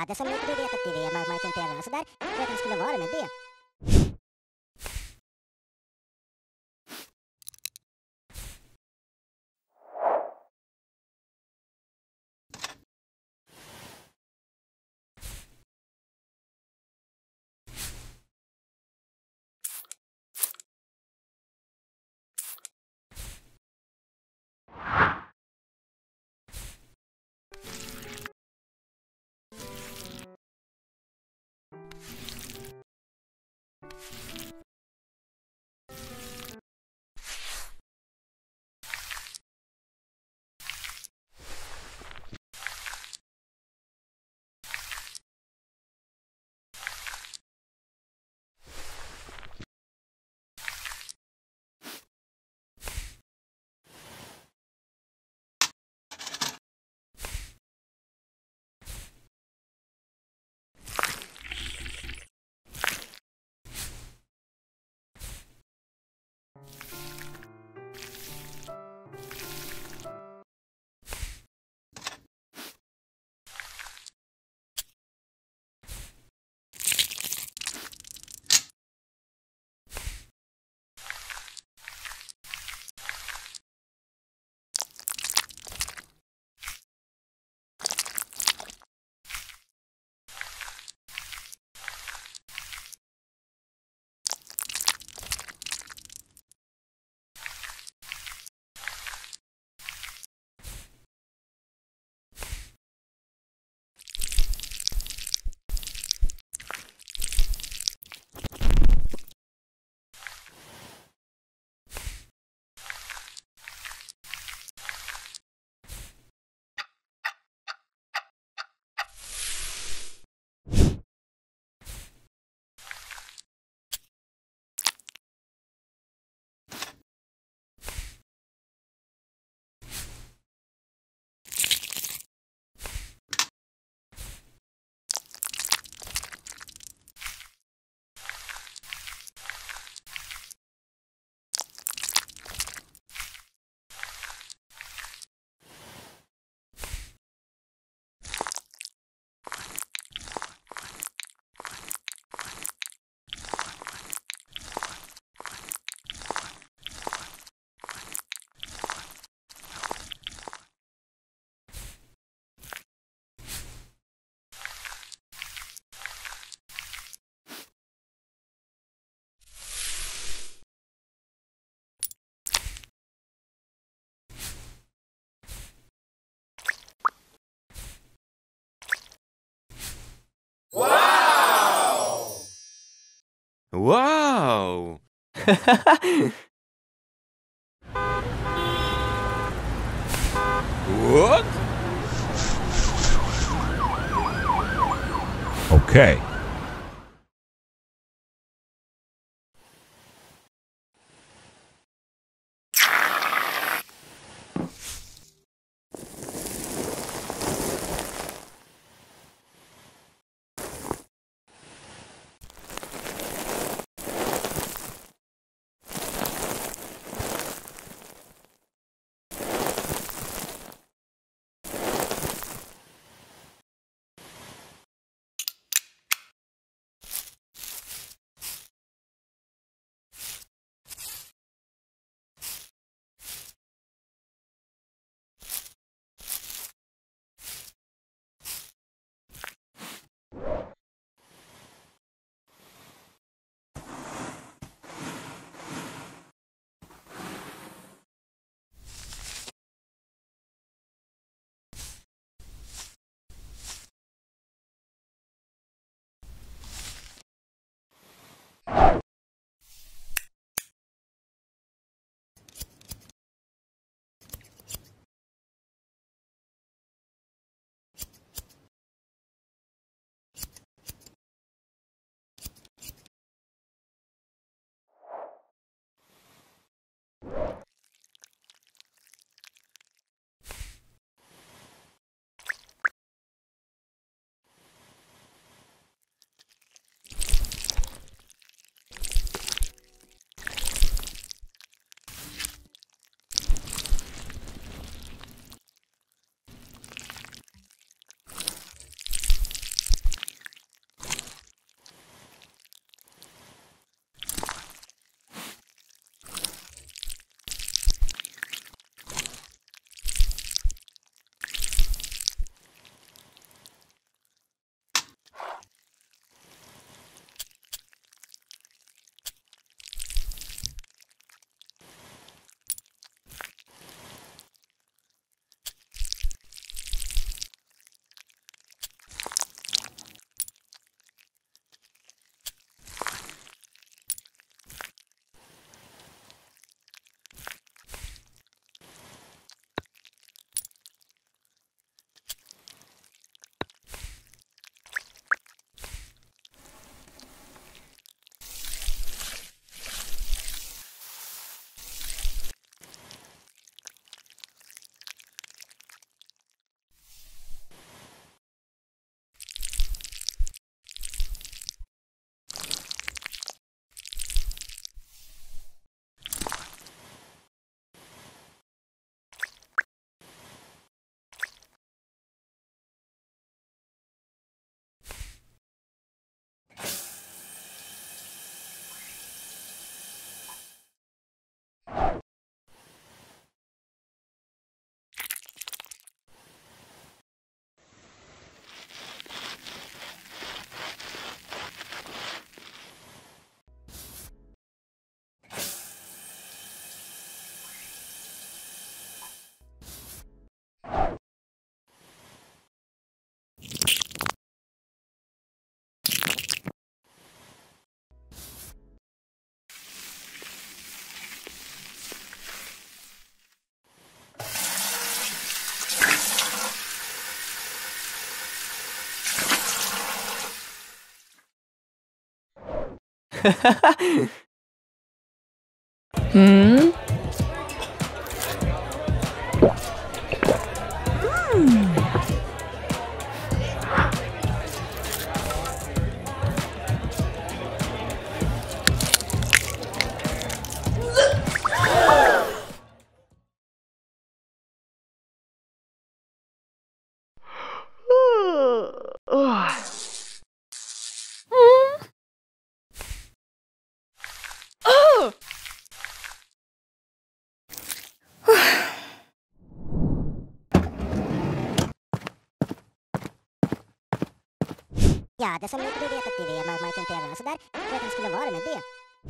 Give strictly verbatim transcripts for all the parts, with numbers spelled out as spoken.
det som du vet att det är, man, man kan inte ändra. Så där tror jag att det skulle vara med det. Wow! What? Okay. Hmm? Ja, det som inte du vet att det är med Marken P V. Så där, för att det skulle vara med det.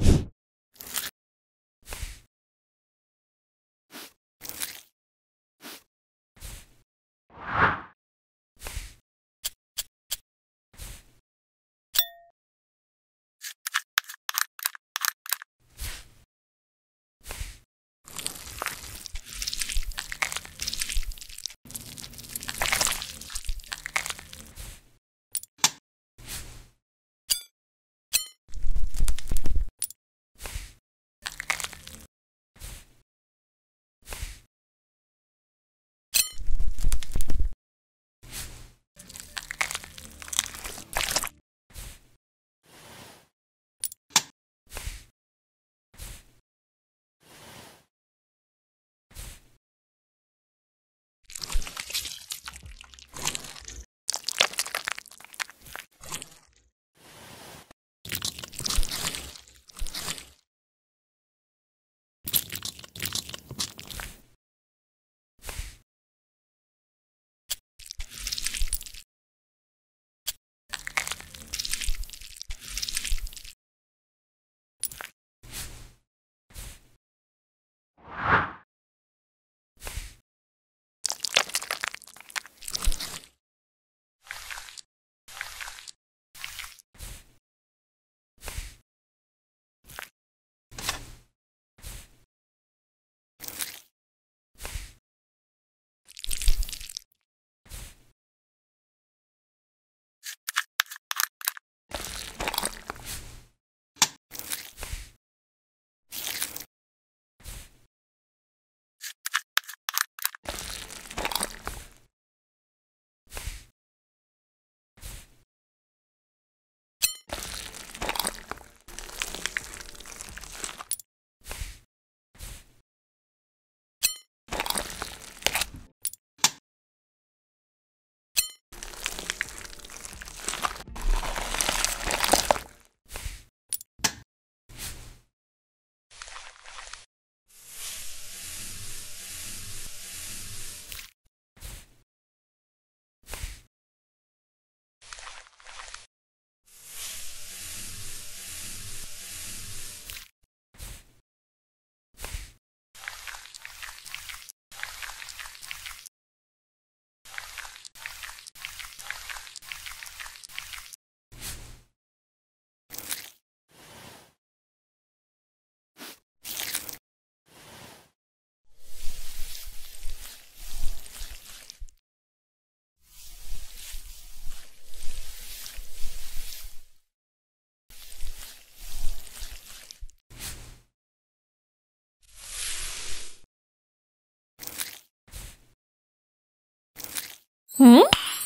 Hmm?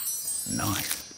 Nice.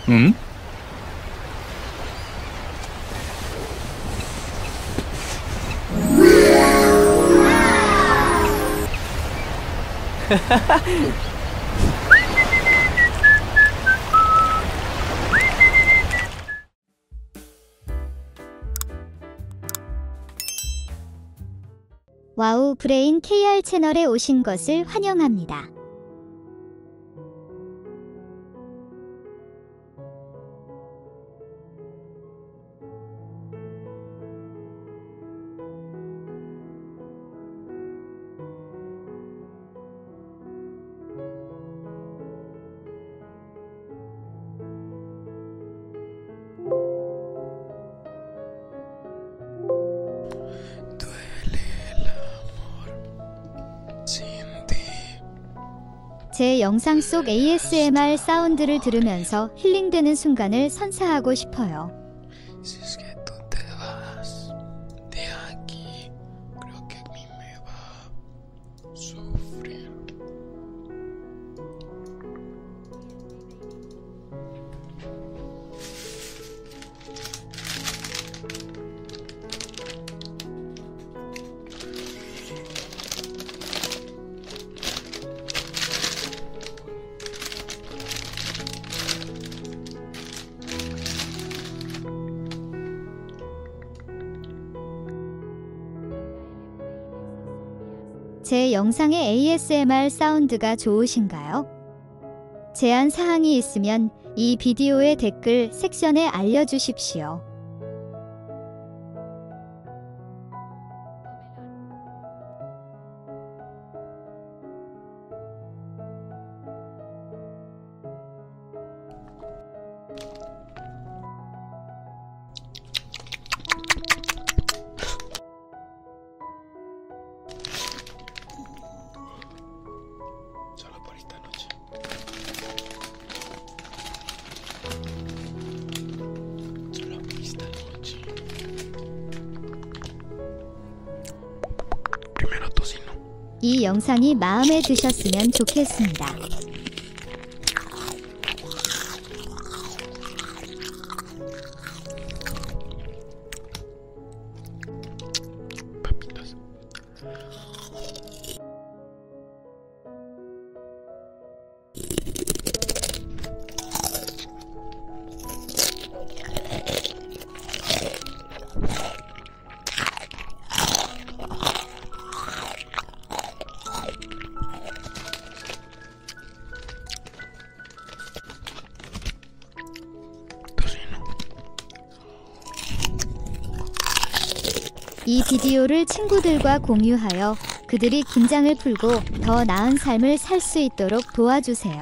응? 와우 브레인 케이알 채널에 오신 것을 환영합니다. 제 영상 속 에이에스엠알 사운드를 들으면서 힐링되는 순간을 선사하고 싶어요. 제 영상의 에이에스엠알 사운드가 좋으신가요? 제안 사항이 있으면 이 비디오의 댓글 섹션에 알려주십시오. 이 영상이 마음에 드셨으면 좋겠습니다. 이 비디오를 친구들과 공유하여 그들이 긴장을 풀고 더 나은 삶을 살 수 있도록 도와주세요.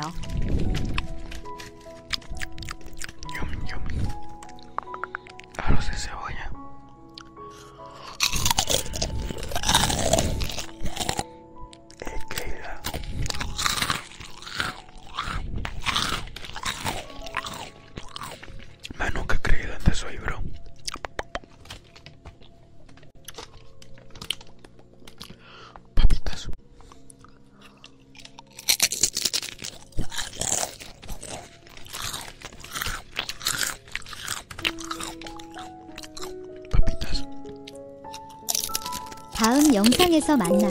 다음 영상에서 만나요.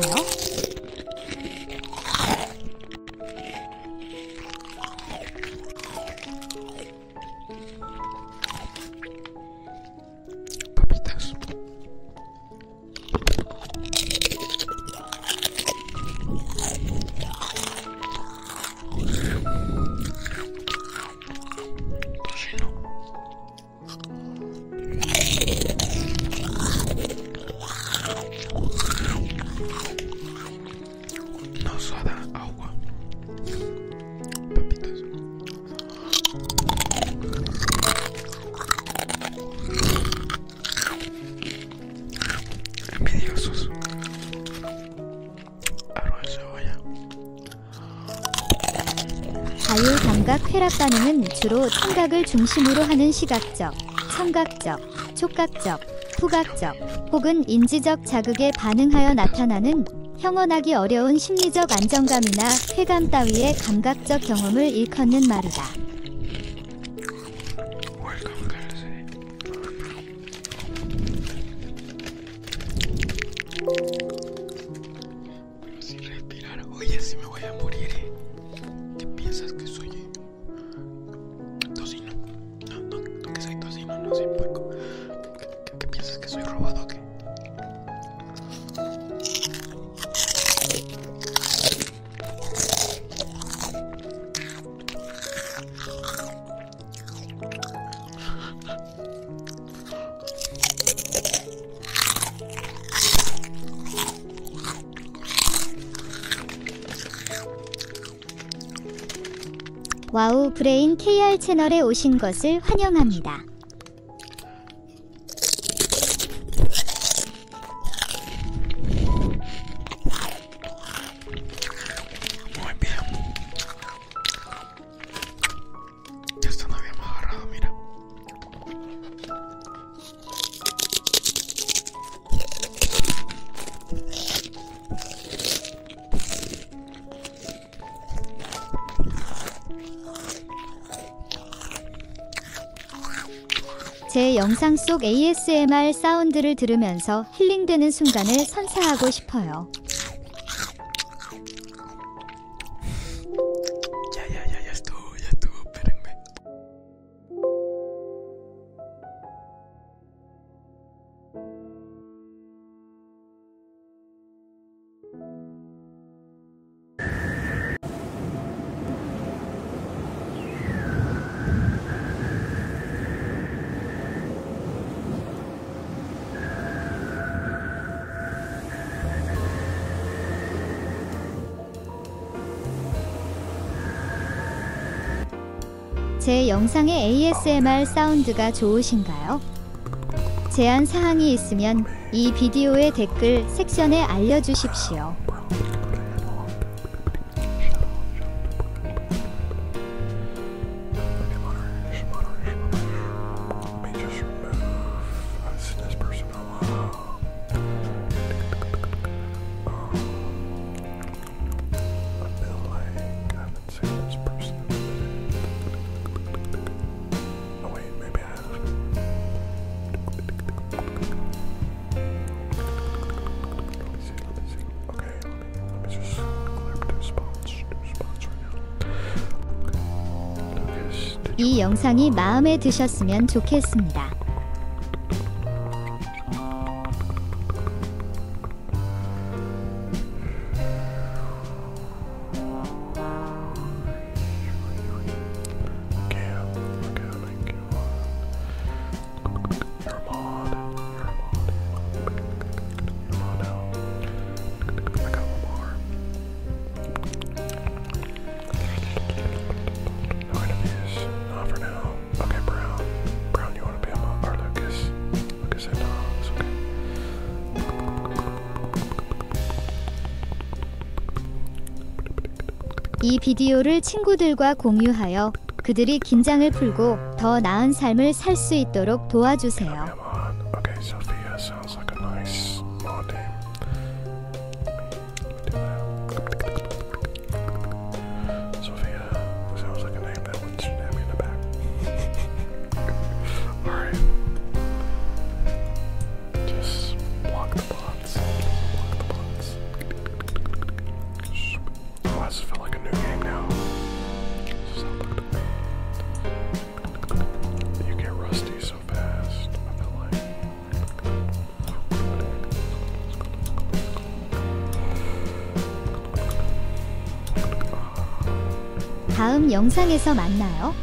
자율감각 쾌락 반응은 주로 청각을 중심으로 하는 시각적, 청각적, 촉각적, 후각적 혹은 인지적 자극에 반응하여 나타나는 형언하기 어려운 심리적 안정감이나 쾌감 따위의 감각적 경험을 일컫는 말이다. 와우 브레인 케이알 채널에 오신 것을 환영합니다. Muy bien. Esto no habíamos agarrado, mira. 제 영상 속 에이에스엠알 사운드를 들으면서 힐링되는 순간을 선사하고 싶어요. Ya, ya, ya, ya estuvo, ya estuvo, espérenme. 제 영상의 에이에스엠알 사운드가 좋으신가요? 제안 사항이 있으면 이 비디오의 댓글 섹션에 알려주십시오. 이 영상이 마음에 드셨으면 좋겠습니다. 이 비디오를 친구들과 공유하여 그들이 긴장을 풀고 더 나은 삶을 살 수 있도록 도와주세요. 다음 영상에서 만나요.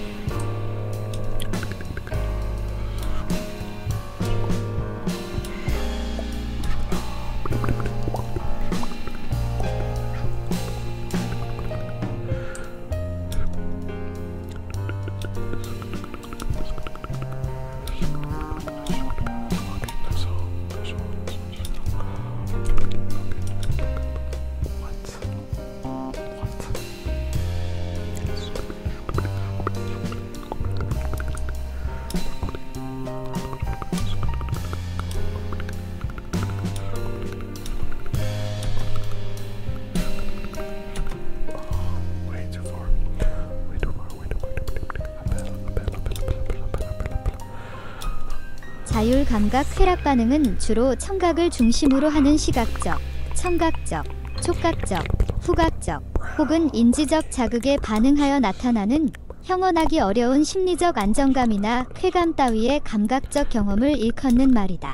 자율 감각 쾌락 반응은 주로 청각을 중심으로 하는 시각적, 청각적, 촉각적, 후각적 혹은 인지적 자극에 반응하여 나타나는 형언하기 어려운 심리적 안정감이나 쾌감 따위의 감각적 경험을 일컫는 말이다.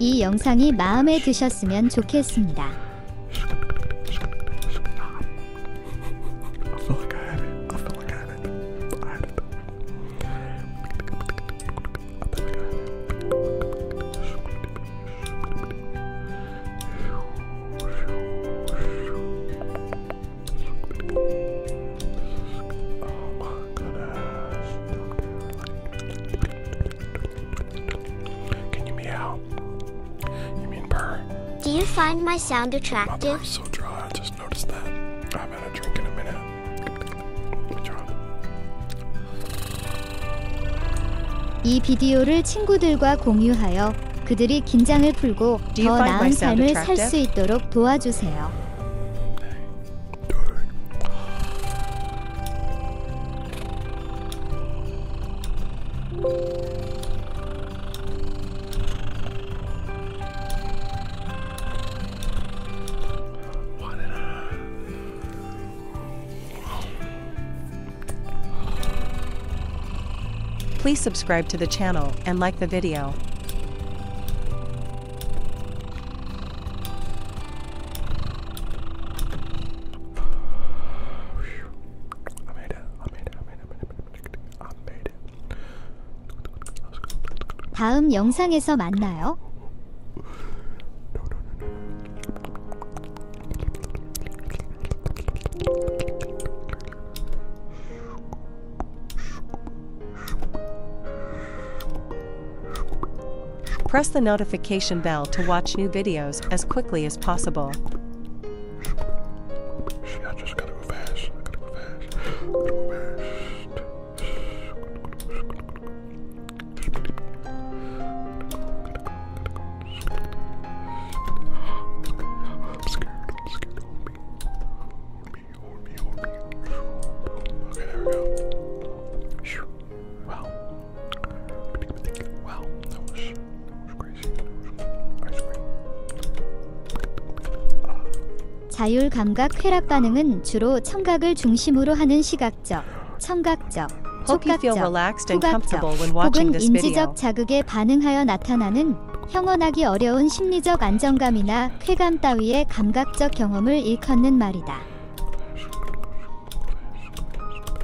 이 영상이 마음에 드셨으면 좋겠습니다. I feel like I had it. I feel like I had it. I had it. I feel like I had it. Oh my goodness. Can you meow? You mean purr? Do you find my sound My attractive? purr's so dry. I just noticed that. I haven't had a drink in a minute. Let me try. 이 비디오를 친구들과 공유하여 그들이 긴장을 풀고 Do you 더 find my 나은 sound 삶을 살 attractive? 수 있도록 도와주세요. Why did I? Please subscribe to the channel and like the video. I made it. I made it. I made it. I made it. I made it. 다음 영상에서 만나요. Press the notification bell to watch new videos as quickly as possible. Shit, I just gotta go fast. I gotta go fast. Gotta go fast. I'm scared. I'm scared. Hold me. Hold me. Hold me. Hold me. Okay, there we go. Phew. Wow. Wow. That was, that was crazy. That was ice cream. 자율 감각 쾌락 반응은 주로 청각을 중심으로 하는 시각적, 청각적, Hope you feel 촉각적, relaxed and 후각적 comfortable when watching 혹은 this video. 인지적 자극에 반응하여 나타나는 형언하기 어려운 심리적 안정감이나 쾌감 따위의 감각적 경험을 일컫는 말이다.